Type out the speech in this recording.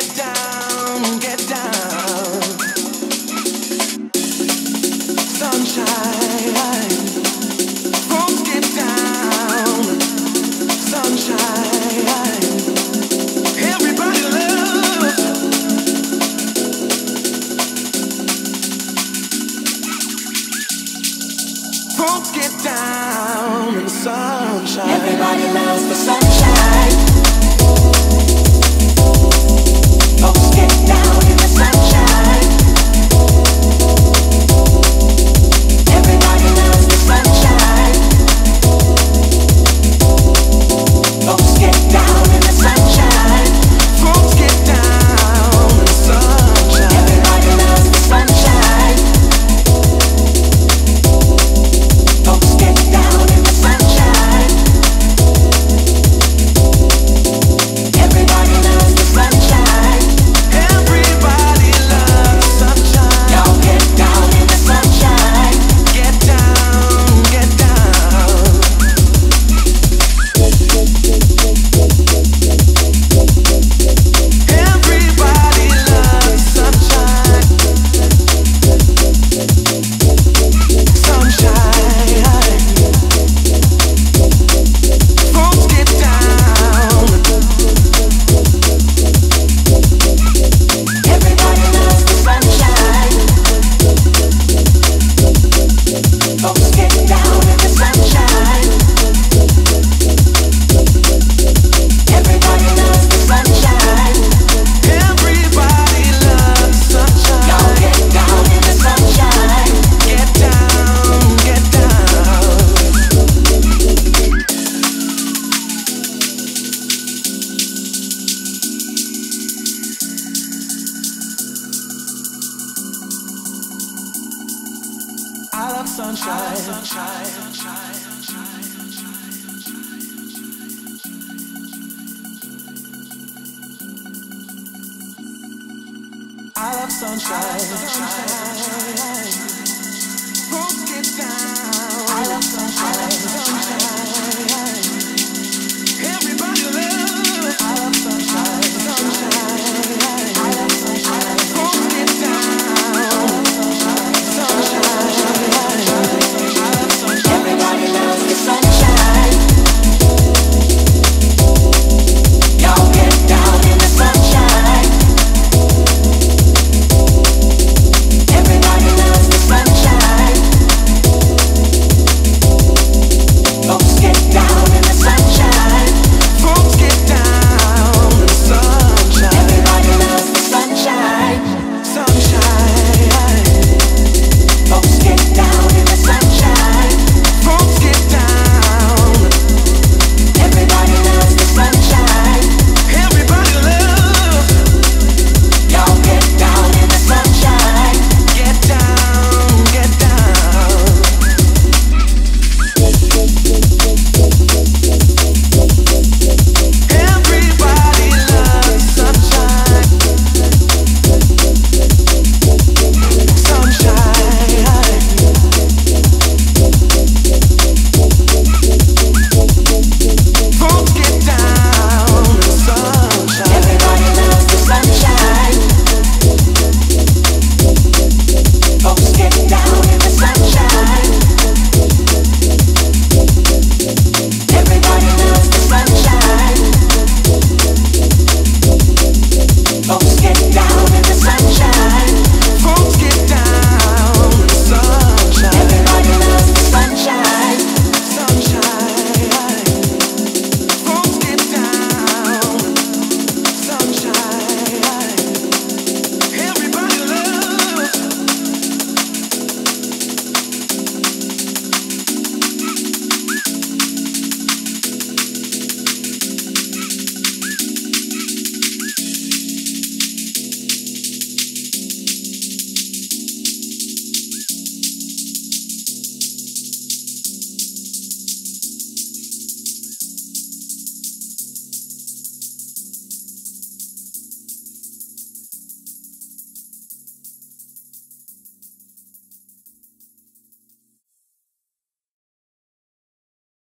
down, get down. Sunshine, folks get down. Sunshine, everybody loves. Folks get down in the sunshine. Everybody loves the sunshine. Folks get down in the sunshine. Everybody loves the sunshine. Folks get down in the sunshine. Folks get down in the sunshine. Everybody loves the sunshine. Folks get down in the sunshine. Everybody loves the sunshine. Everybody loves sunshine. Y'all get down in the sunshine. Get down, get down. Everybody loves sunshine. Sunshine. Folks get down. Everybody loves the sunshine. Folks get down in the sunshine. Everybody loves the sunshine. Everybody loves sunshine. Y'all get down in the sunshine. Get down, get down. I love sunshine. I love sunshine.